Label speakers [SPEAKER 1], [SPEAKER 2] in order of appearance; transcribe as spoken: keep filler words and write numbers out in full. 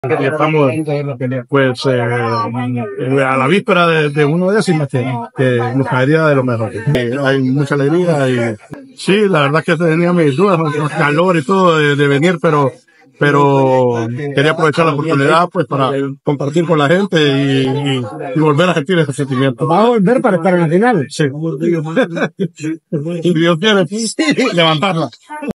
[SPEAKER 1] Y estamos, pues, eh, a la víspera de, de uno décima que, que nos caería de lo mejor. Eh, hay mucha alegría y sí, la verdad que tenía mis dudas, con calor y todo de, de venir, pero pero quería aprovechar la oportunidad pues para compartir con la gente y, y, y volver a sentir ese sentimiento.
[SPEAKER 2] ¿Va a volver para estar en la final?
[SPEAKER 1] Sí. Y Dios quiere levantarla.